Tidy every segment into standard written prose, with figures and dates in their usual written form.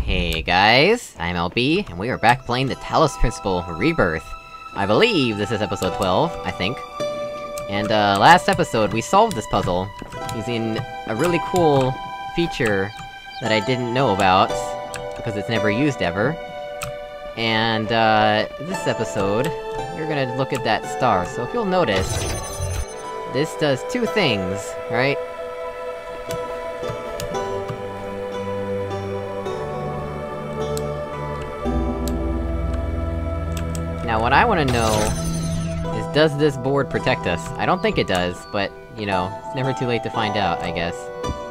Hey guys, I'm LB, and we are back playing the Talos Principle Rebirth. I believe this is episode 12, I think. And, last episode, we solved this puzzle, using a really cool feature that I didn't know about, because it's never used ever. And, this episode, we're gonna look at that star, so if you'll notice, this does two things, right? Now what I wanna know is, does this board protect us? I don't think it does, but, you know, it's never too late to find out, I guess.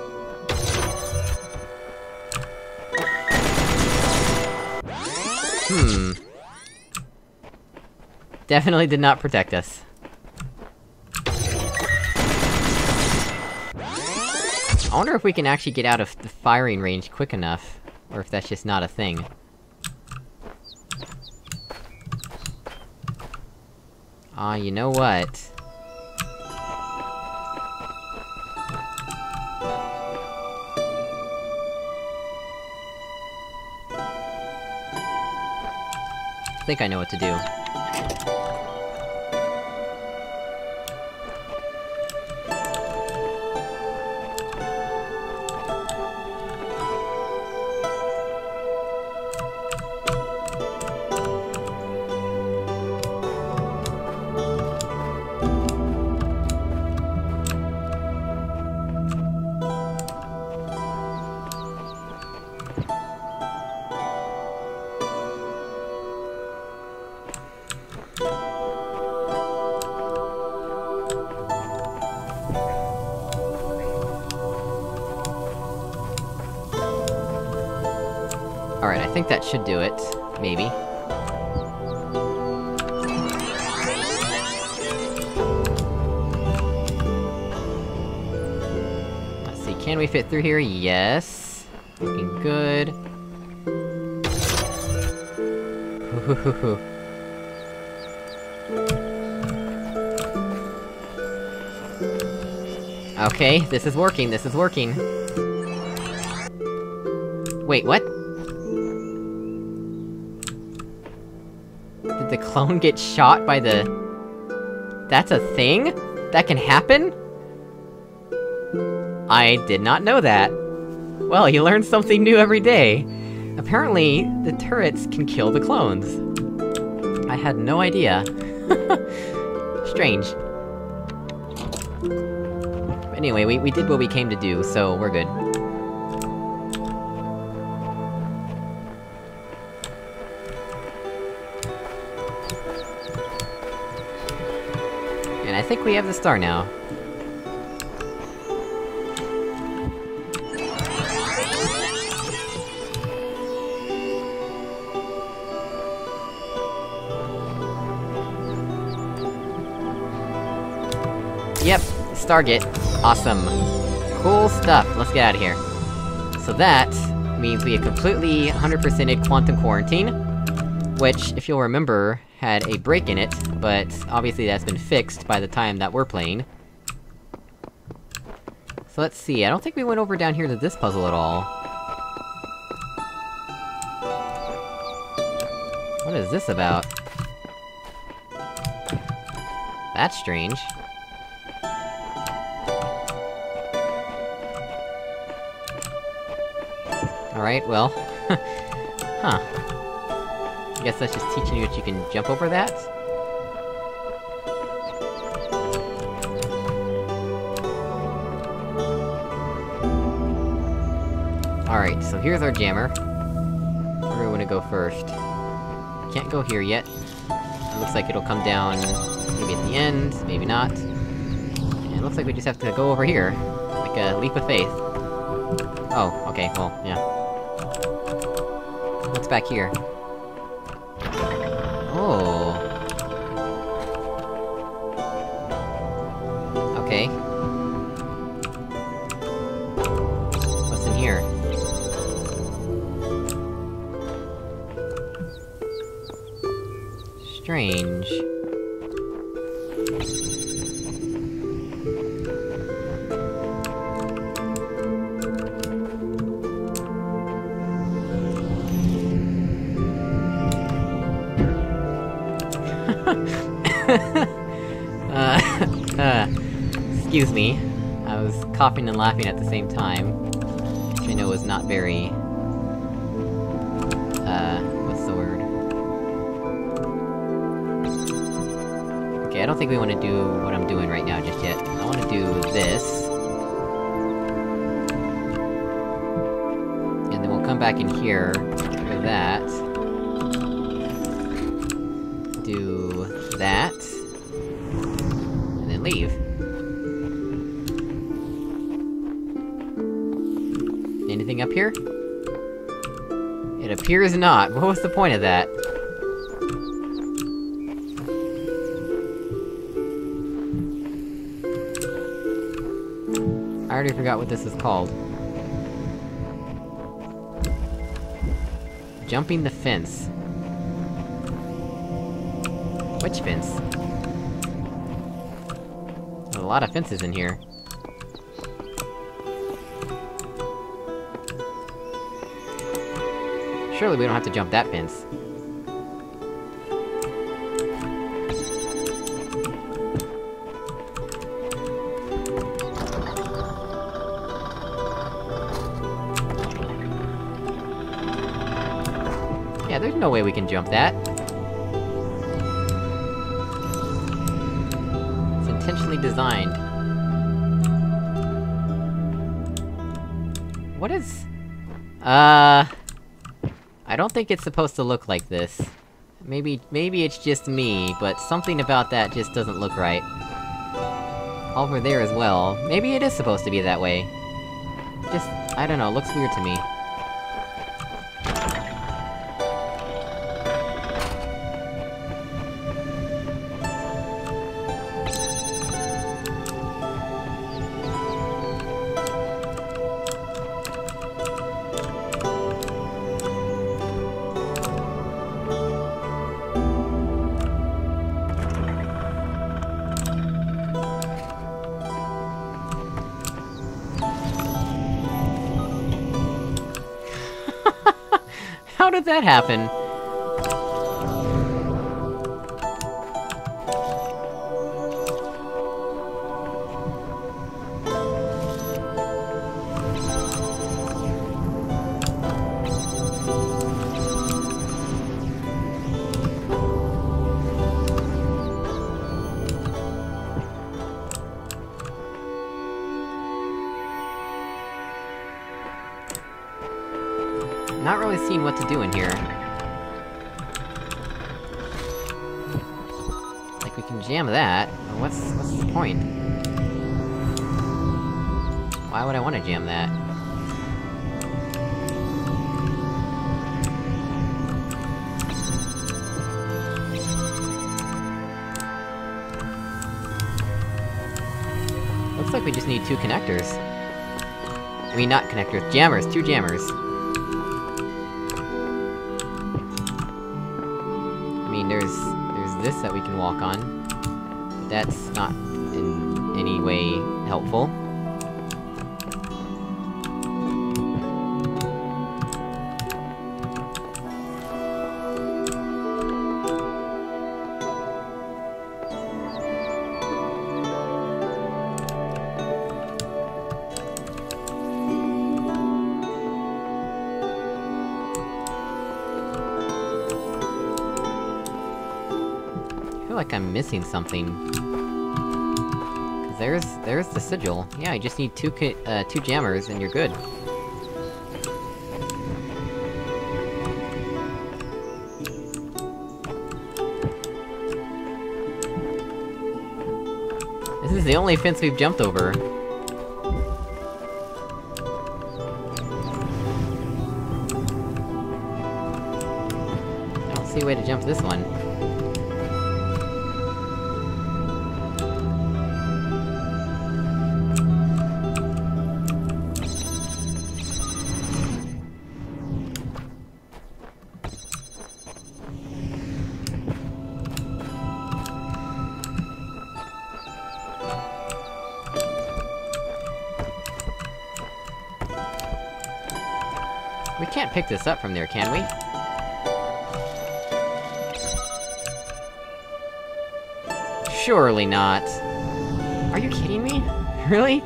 Definitely did not protect us. I wonder if we can actually get out of the firing range quick enough, or if that's just not a thing. You know what? I think I know what to do. Alright, I think that should do it. Maybe. Let's see, can we fit through here? Yes. Looking good. Okay, this is working, this is working. Wait, what? Did the clone get shot by the... That's a thing? That can happen? I did not know that. Well, you learn something new every day. Apparently, the turrets can kill the clones. I had no idea. Strange. Anyway, we did what we came to do, so we're good. And I think we have the star now. Yep, Stargate. Awesome. Cool stuff, let's get out of here. So that means we have completely 100%ed Quantum Quarantine, which, if you'll remember, had a break in it, but obviously that's been fixed by the time that we're playing. So let's see, I don't think we went over down here to this puzzle at all. What is this about? That's strange. Alright, well... Huh. I guess that's just teaching you that you can jump over that? Alright, so here's our jammer. Where do we wanna go first? Can't go here yet. It looks like it'll come down... maybe at the end, maybe not. And it looks like we just have to go over here. Like a leap of faith. Oh, okay, well, yeah. What's back here? Oh. Okay. What's in here? Strange. Excuse me. I was coughing and laughing at the same time. Which I know is not very... what's the word? Okay, I don't think we wanna do what I'm doing right now just yet. I wanna do this. And then we'll come back in here for that. Do that. And then leave. Anything up here? It appears not. What was the point of that? I already forgot what this is called. Jumping the fence. Which fence? There's a lot of fences in here. Surely we don't have to jump that fence. Yeah, there's no way we can jump that. It's intentionally designed. What is... I don't think it's supposed to look like this. Maybe it's just me, but something about that just doesn't look right. Over there as well. Maybe it is supposed to be that way. Just, I don't know, looks weird to me. How did that happen? Not really seeing what to do in here. Like, we can jam that, but what's the point? Why would I want to jam that? Looks like we just need 2 connectors. I mean, not connectors, jammers, 2 jammers. I mean, there's this that we can walk on. But that's not in any way helpful. I feel like I'm missing something. 'Cause there's the sigil. Yeah, you just need 2 jammers and you're good. This is the only fence we've jumped over. I don't see a way to jump this one. We can't pick this up from there, can we? Surely not. Are you kidding me? Really?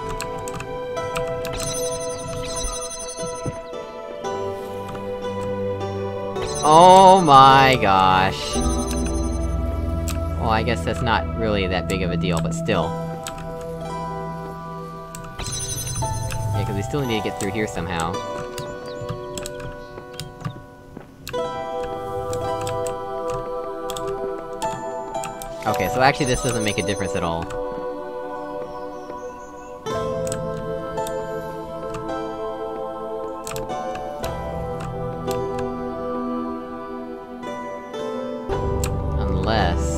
Oh my gosh. Well, I guess that's not really that big of a deal, but still. Yeah, cause we still need to get through here somehow. Okay, so actually this doesn't make a difference at all. Unless...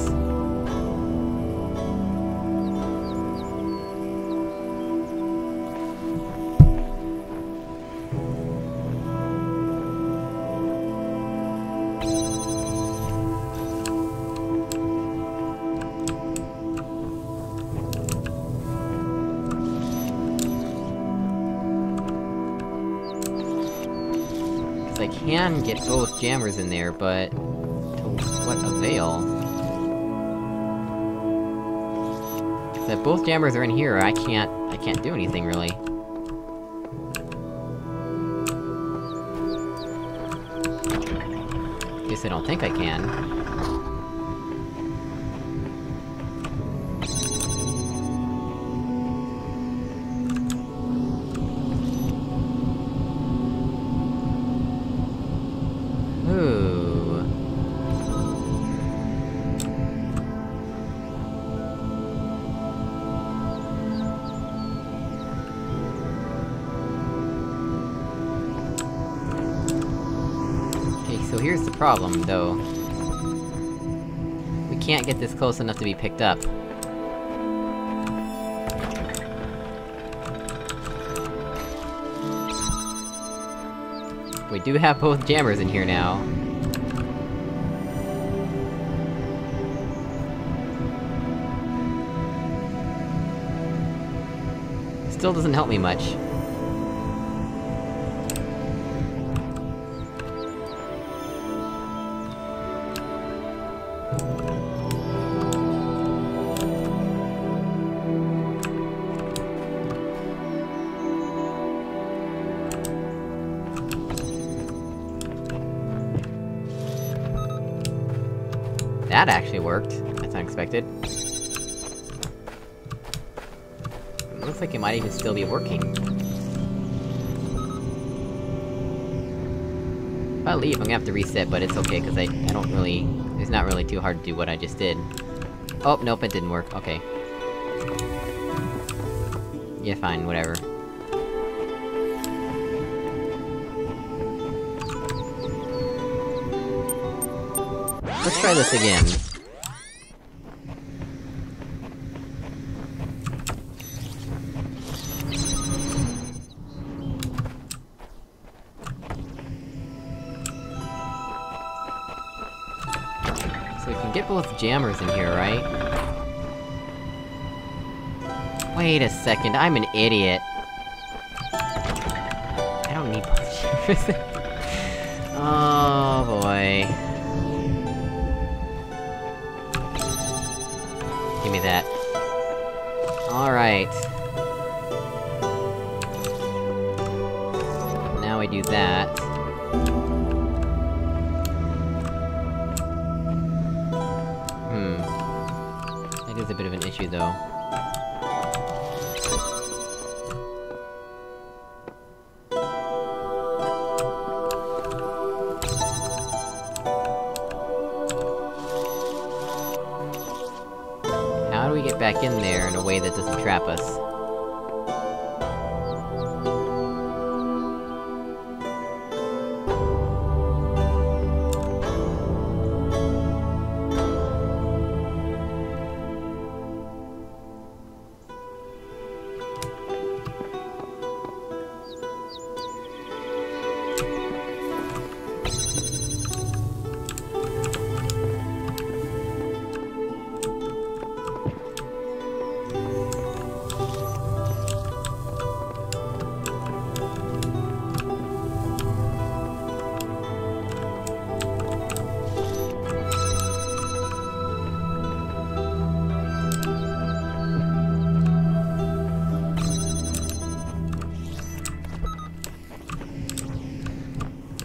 I can get both jammers in there, but... to what avail? If both jammers are in here, I can't do anything, really. At least I don't think I can. So here's the problem, though. We can't get this close enough to be picked up. We do have both jammers in here now. Still doesn't help me much. That actually worked. That's unexpected. It looks like it might even still be working. If I leave, I'm gonna have to reset, but it's okay, cause I don't really... it's not really too hard to do what I just did. Oh, nope, it didn't work. Okay. Yeah, fine, whatever. Let's try this again. So we can get both jammers in here, right? Wait a second, I'm an idiot. I don't need both jammers. Oh boy. Give me that. Alright. Now I do that. That is a bit of an issue, though. How do we get back in there in a way that doesn't trap us?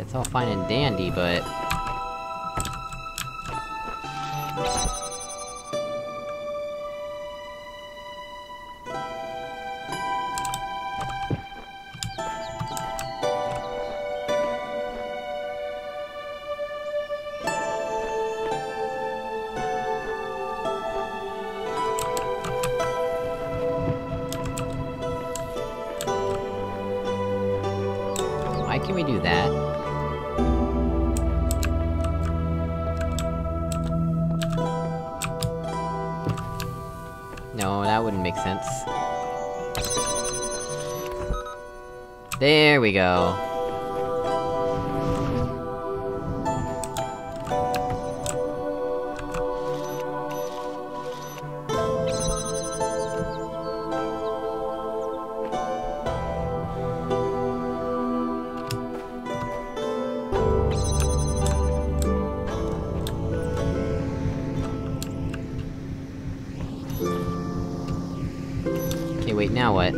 That's all fine and dandy, but... Why can we do that? No, that wouldn't make sense. There we go. Okay, wait, now what?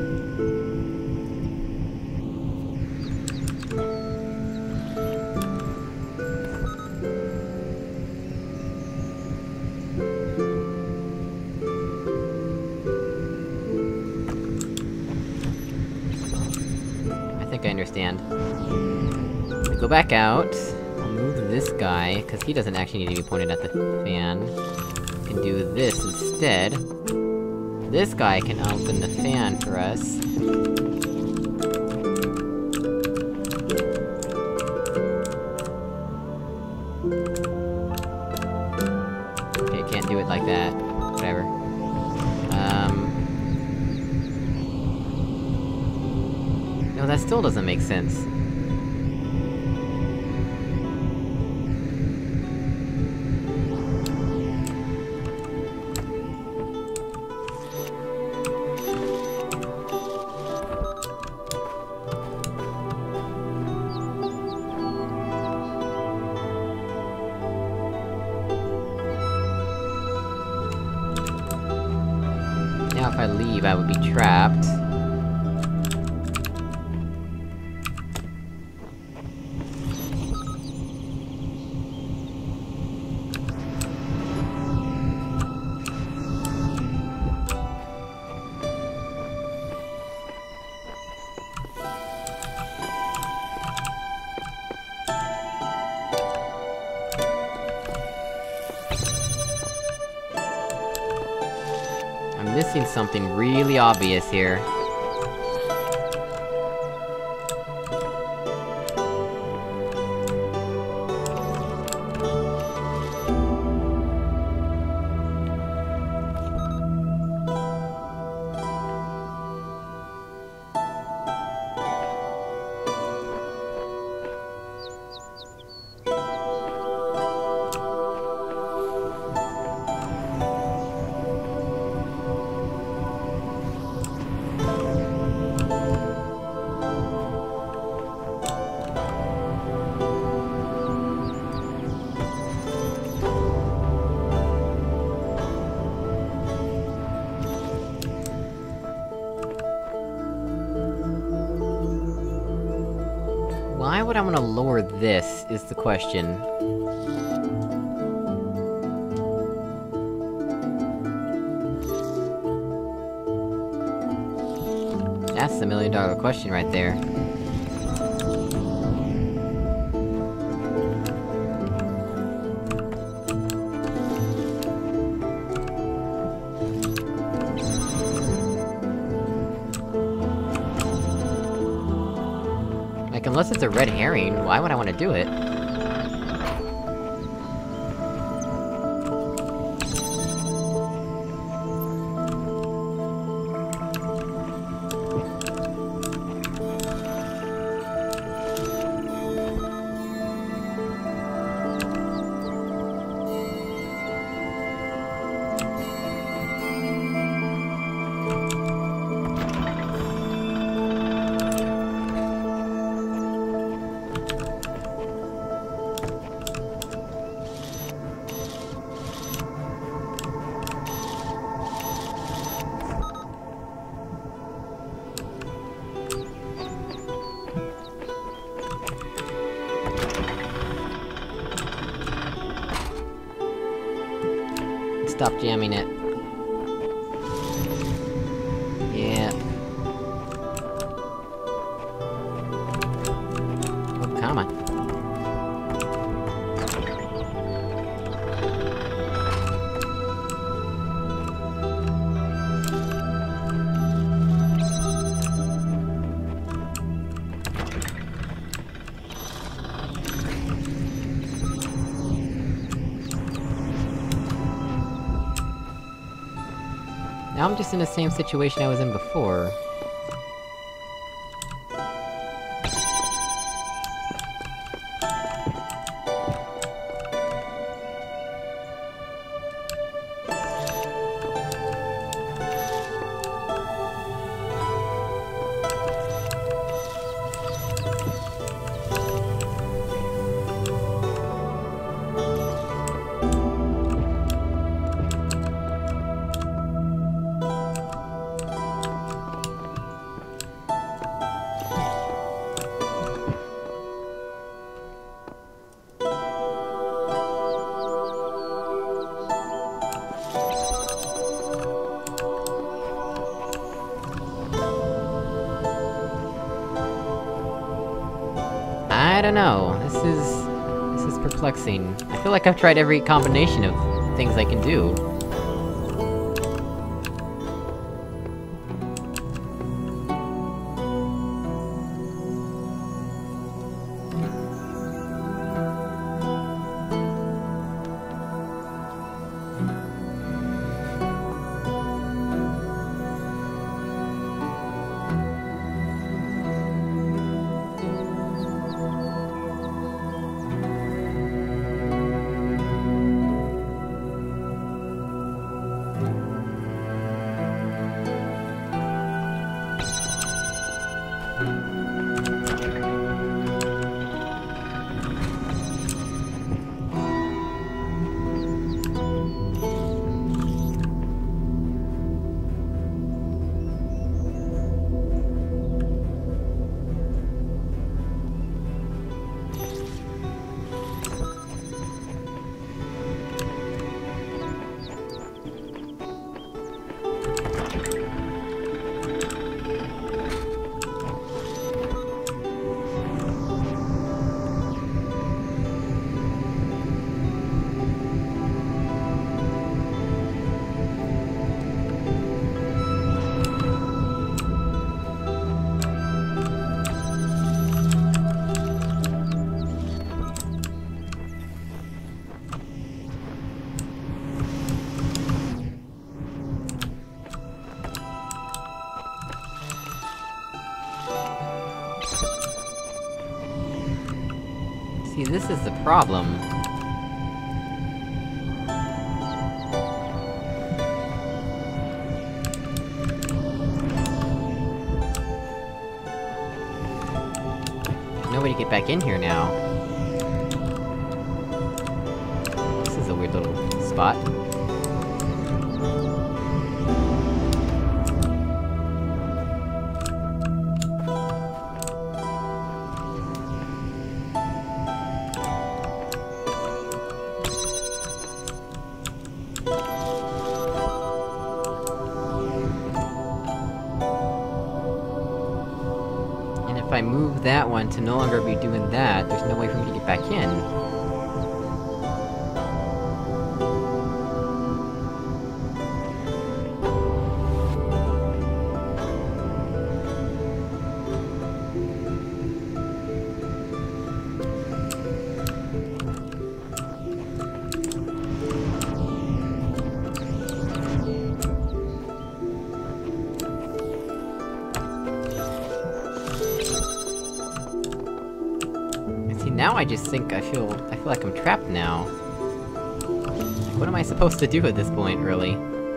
I think I understand. We go back out, I'll move this guy, cause he doesn't actually need to be pointed at the fan. We can do this instead. This guy can open the fan for us. Okay, can't do it like that. Whatever. No, that still doesn't make sense. Now if I leave, I would be trapped. I'm missing something really obvious here. Why would I wanna lower this, is the question. That's the $1,000,000 question right there. Like, unless it's a red herring, why would I wanna do it? stop jamming it. Yeah. Oh, come on. Now I'm just in the same situation I was in before. I don't know, this is perplexing. I feel like I've tried every combination of things I can do. See, this is the problem. No way to get back in here now. This is a weird little spot. If I move that one to no longer be doing that, there's no way for me to get back in. Now I just think I feel like I'm trapped now. Like, what am I supposed to do at this point, really?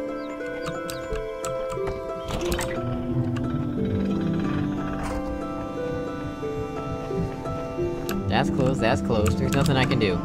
That's closed, that's closed. There's nothing I can do.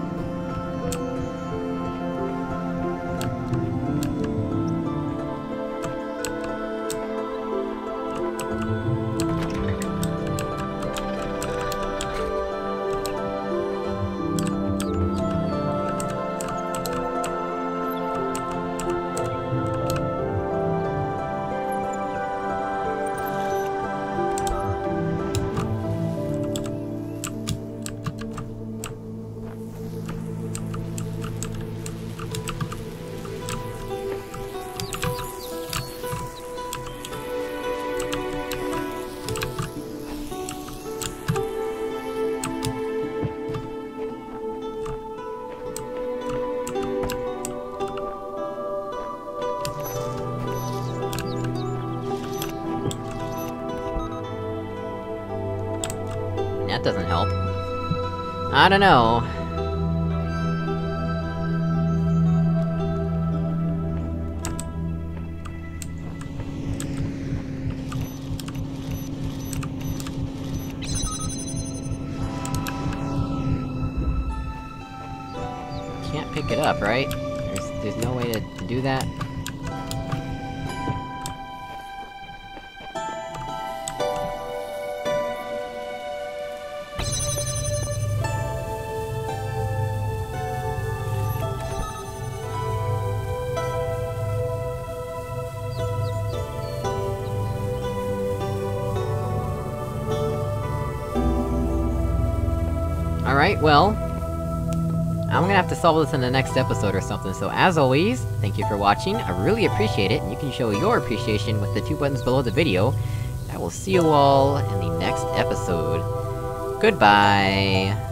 doesn't help. I don't know. Can't pick it up, right? There's no way to do that? Alright, well... I'm gonna have to solve this in the next episode or something, so as always, thank you for watching, I really appreciate it, and you can show your appreciation with the 2 buttons below the video. I will see you all in the next episode. Goodbye!